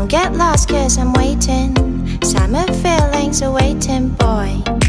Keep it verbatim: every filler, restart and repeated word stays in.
Don't get lost cause I'm waiting. Summer feelings are waiting, boy.